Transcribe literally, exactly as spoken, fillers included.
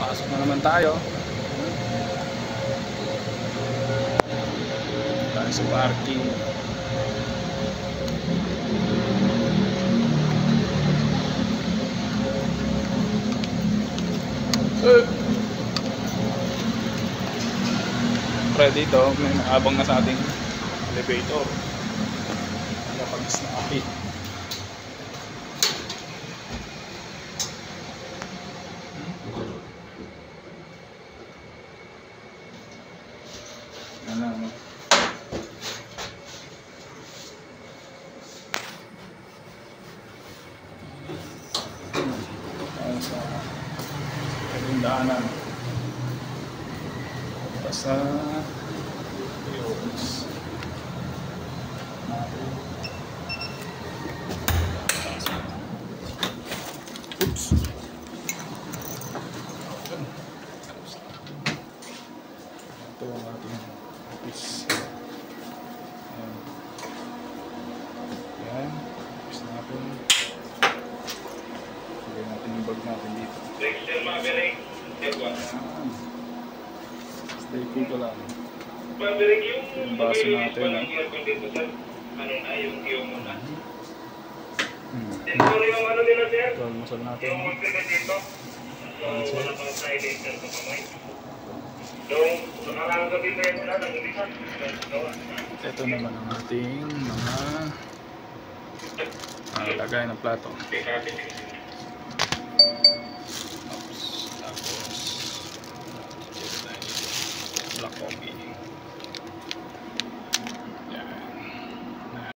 Pasok na naman tayo. Tayo sa parking. Uh. Pre, dito may nakabang na sa ating elevator. Nakapag-snappy. Yan lang, no? Ayan sa daanan. Sa Yos. Oops. Ito ang ating office. Ayan. Ayan. Office natin. Lagyan natin yung bag natin dito. Ayan. Stay dito lang. Yung baso natin. Ano na yung yung muna? Hmm. Yung ano nila sir? Ito, almusal natin. Yung magkita dito. So, wala pang silencer ko kamay. Yung nakarang gabi na yun na, nag-ulisan. Ito naman ang ating mga uh, lagay ng plato.